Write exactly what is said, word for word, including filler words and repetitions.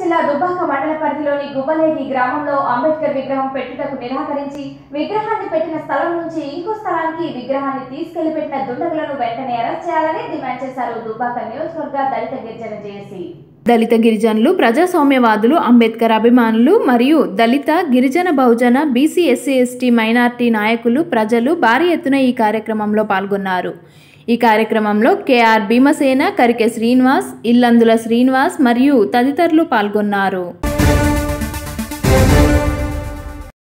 జిల్లా దుబ్బాక మండల పరిధిలోని గుబ్బలేగి గ్రామంలో అంబేద్కర్ విగ్రహం పెట్టుటకు నిరాకరించి విగ్రహాన్ని పెట్టిన స్థలం నుంచి ఇంకో స్థలానికి విగ్రహాన్ని తీసుకెళ్లి పెట్టిన దుండగులను వెంటనే అరెస్ట్ చేయాలని డిమాండ్ చేశారు దుబ్బాక నియోజకవర్గ దళిత గిరిజన జేఏసీ. దళిత గిరిజనులు, ప్రజాస్వామ్యవాదులు, అంబేద్కర్ అభిమానులు మరియు దళిత గిరిజన బహుజన బీసీ ఎస్సీ ఎస్టీ మైనార్టీ నాయకులు, ప్రజలు భారీ ఎత్తున ఈ కార్యక్రమంలో పాల్గొన్నారు. ఈ కార్యక్రమంలో కేఆర్ భీమసేన, కరికె శ్రీనివాస్, ఇల్లందుల శ్రీనివాస్ మరియు తదితరులు పాల్గొన్నారు.